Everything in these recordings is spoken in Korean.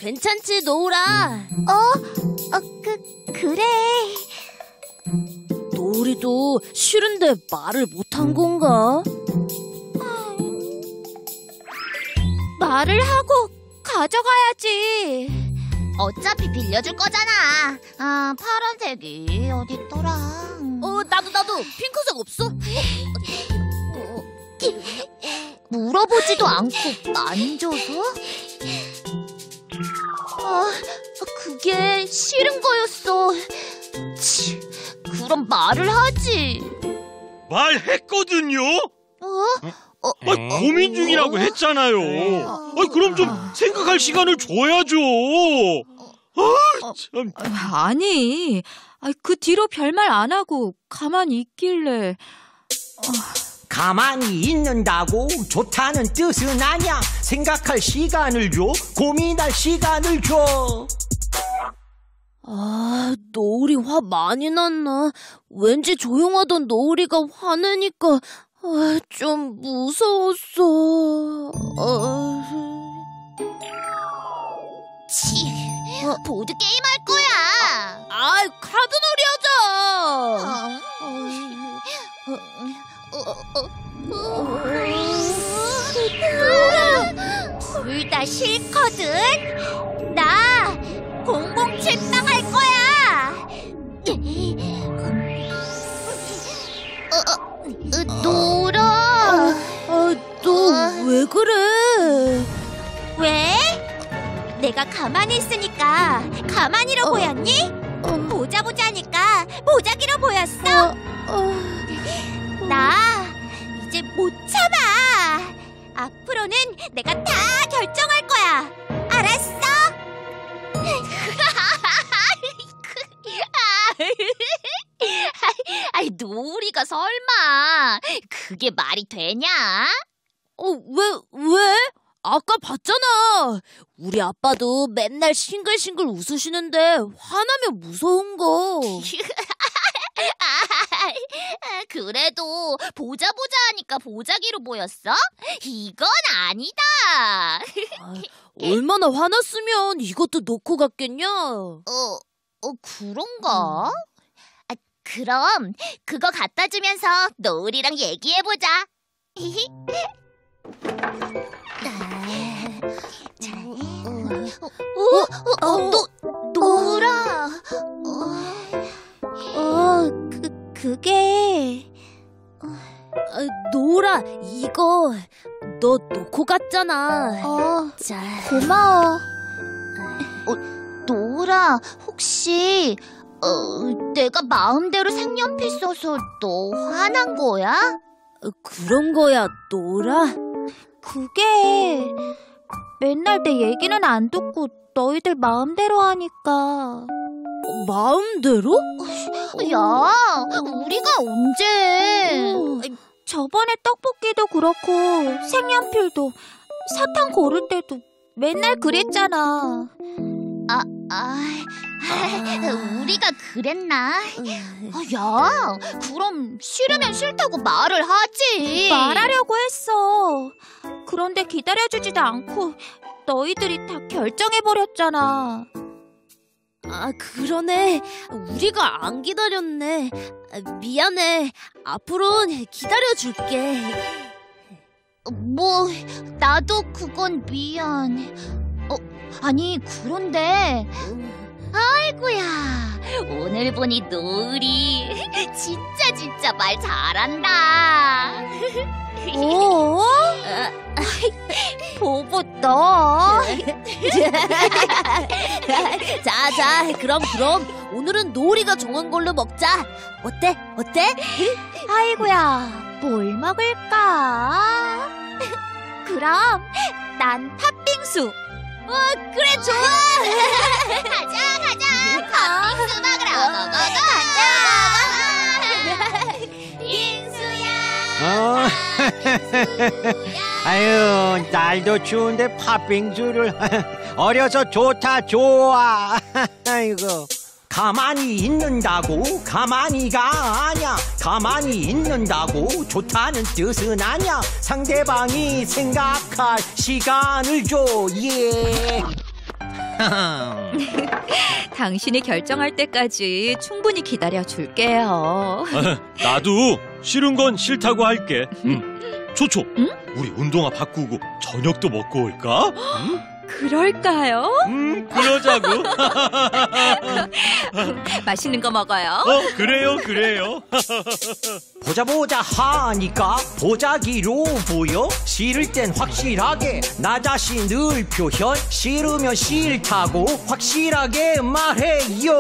괜찮지, 노을아? 그래. 노을이도 싫은데 말을 못한 건가? 말을 하고 가져가야지. 어차피 빌려줄 거잖아. 파란색이 어딨더라? 나도 핑크색 없어? 물어보지도 않고 만져서? 그게 싫은 거였어. 그럼 말을 하지. 말했거든요. 고민 중이라고 했잖아요. 그럼 좀 생각할 시간을 줘야죠. 참. 아니, 그 뒤로 별말 안 하고 가만히 있길래. 가만히 있는다고 좋다는 뜻은 아냐. 생각할 시간을 줘. 고민할 시간을 줘. 노을이 화 많이 났나? 왠지 조용하던 노을이가 화내니까 좀 무서웠어. 보드게임 할 거야. 카드놀이 하자. 둘 다 싫거든. 나 007빵 할 거야. 노라. 너 왜 그래? 왜? 내가 가만히 있으니까 가만히로 보였니? 보자니까 보자기로 보였어? 나 이제 못 참아. 앞으로는 내가 다 결정할 거야. 알았어? 노을이가 설마 그게 말이 되냐? 왜? 아까 봤잖아. 우리 아빠도 맨날 싱글싱글 웃으시는데 화나면 무서운 거. 그래도 보자 하니까 보자기로 보였어? 이건 아니다. 얼마나 화났으면 이것도 놓고 갔겠냐? 그런가? 그럼 그거 갖다 주면서 노을이랑 얘기해보자. 노을아. 그게... 노을아, 이거 너 놓고 갔잖아. 자, 고마워. 노을아, 혹시 내가 마음대로 색연필 써서 너 화난 거야? 그런 거야, 노을아? 그게... 맨날 내 얘기는 안 듣고 너희들 마음대로 하니까. 마음대로? 야, 우리가 언제? 저번에 떡볶이도 그렇고 색연필도 사탕 고를 때도 맨날 그랬잖아. 우리가 그랬나? 야, 그럼 싫으면 싫다고 말을 하지. 말하려고 했어. 그런데 기다려주지도 않고 너희들이 다 결정해버렸잖아. 그러네. 우리가 안 기다렸네. 미안해. 앞으로는 기다려줄게. 나도 그건 미안. 아니, 그런데 아이고야, 오늘 보니 노을이 진짜 말 잘한다. 보보 너. 자, 그럼 오늘은 노을이가 정한 걸로 먹자. 어때? 아이고야, 뭘 먹을까? 그럼 난 팥빙수. 그래, 좋아. 가자. 팥빙수 먹으러 가자. 빙수야. 아유, 날도 추운데 팥빙수를. 어려서 좋다, 좋아. 아이고. 가만히 있는다고 가만히가 아냐. 가만히 있는다고 좋다는 뜻은 아냐. 상대방이 생각할 시간을 줘. 예. 당신이 결정할 때까지 충분히 기다려 줄게요. 나도 싫은 건 싫다고 할게. 초초, 응? 우리 운동화 바꾸고 저녁도 먹고 올까? 그럴까요? 그러자고. 맛있는 거 먹어요. 그래요. 보자 하니까 보자기로 보여. 싫을 땐 확실하게 나 자신을 표현. 싫으면 싫다고 확실하게 말해요.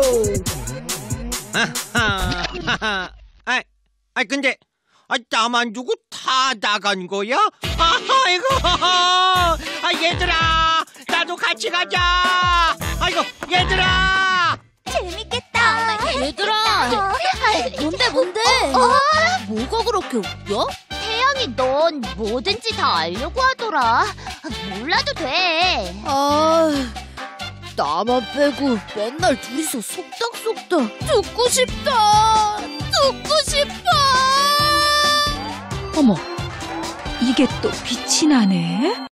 근데 나만 두고 다 나간 거야? 아이고, 얘들아, 나도 같이 가자. 아이고, 얘들아. 재밌겠다. 얘들아, 뭔데? 뭐가 그렇게 웃겨? 태양이 넌 뭐든지 다 알려고 하더라. 몰라도 돼. 나만 빼고 맨날 둘이서 속닥속닥 듣고 싶다. 어머, 이게 또 빛이 나네.